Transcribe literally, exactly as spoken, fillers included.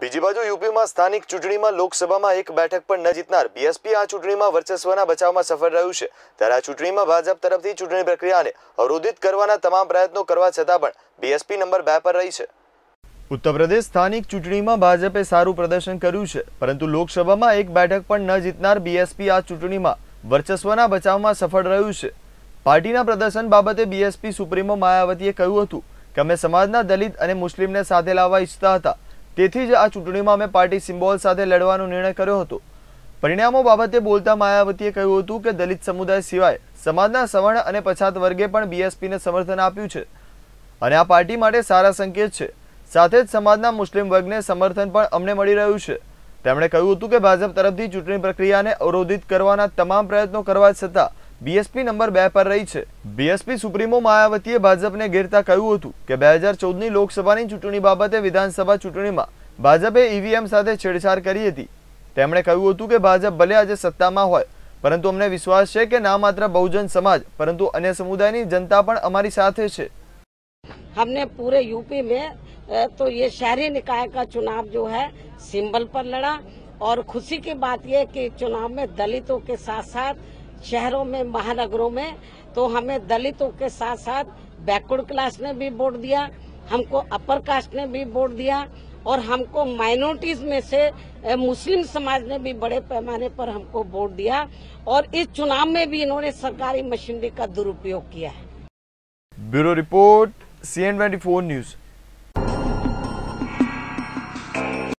બીજી બાજુ યુપીમાં સ્થાનિક ચૂંટણીમાં લોકસભામાં એક બેઠક પણ ન જીતનાર બીએસપી આ ચૂંટણીમાં વર્ચસ્વના બચાવમાં સફળ રહ્યું છે। ત્યારે આ ચૂંટણીમાં ભાજપ તરફથી ચૂંટણી પ્રક્રિયાને અવરોધિત કરવાના તમામ પ્રયત્નો કરવા છતાં પણ બીએસપી નંબર બે પર રહી છે। ઉત્તર પ્રદેશ સ્થાનિક ચૂંટણીમાં ભાજપે સારું પ્રદર્શન કર્યું છે, પરંતુ લોકસભામાં એક બેઠક પણ ન જીતનાર બીએસપી આ ચૂંટણીમાં વર્ચસ્વના બચાવમાં સફળ રહ્યું છે। પાર્ટીના પ્રદર્શન બાબતે બીએસપી સુપ્રીમો માયાવતીએ કહ્યું હતું કે અમે સમાજના દલિત અને મુસ્લિમને સાથે લાવવા ઈચ્છતા હતા, તેથી જ આ ચૂંટણીમાં અમે પાર્ટી સિમ્બોલ સાથે લડવાનો નિર્ણય કર્યો હતો। પરિણામો બાબતે બોલતા માયાવતીએ કહ્યું હતું કે દલિત સમુદાય સિવાય સમાજના સવર્ણ અને પછાત વર્ગે પણ બીએસપીને સમર્થન આપ્યું છે અને આ પાર્ટી માટે સારા સંકેત છે। સાથે જ સમાજના મુસ્લિમ વર્ગને સમર્થન પણ અમને મળી રહ્યું છે। તેમણે કહ્યું હતું કે ભાજપ તરફથી ચૂંટણી પ્રક્રિયાને અવરોધિત કરવાના તમામ પ્રયત્નો કરવા છતાં બીએસપી નંબર બે પર રહી છે। બીએસપી સુપ્રીમો માયાવતીએ ભાજપને ઘેરતા કહ્યું હતું કે બે હજાર ચૌદની લોકસભાની ચૂંટણી બાબતે વિધાનસભા ચૂંટણીમાં ભાજપે ઈવીએમ સાથે છેડછાડ કરી હતી। તેમણે કહ્યું હતું કે ભાજપ ભલે આજે સત્તામાં હોય, પરંતુ અમને વિશ્વાસ છે કે ના માત્ર બહુજન સમાજ પરંતુ અન્ય સમુદાયની जनता પણ અમારી સાથે છે। हमने पूरे यूपी में तो ये शहरी निकाय का चुनाव जो है सिंबल पर लड़ा और खुशी की बात ये कि चुनाव में दलितों के साथ साथ शहरों में महानगरों में तो हमें दलितों के साथ साथ बैकवर्ड क्लास ने भी वोट दिया, हमको अपर कास्ट ने भी वोट दिया और हमको माइनॉरिटीज में से मुस्लिम समाज ने भी बड़े पैमाने पर हमको वोट दिया और इस चुनाव में भी इन्होंने सरकारी मशीनरी का दुरुपयोग किया है। Bureau report C N twenty four news.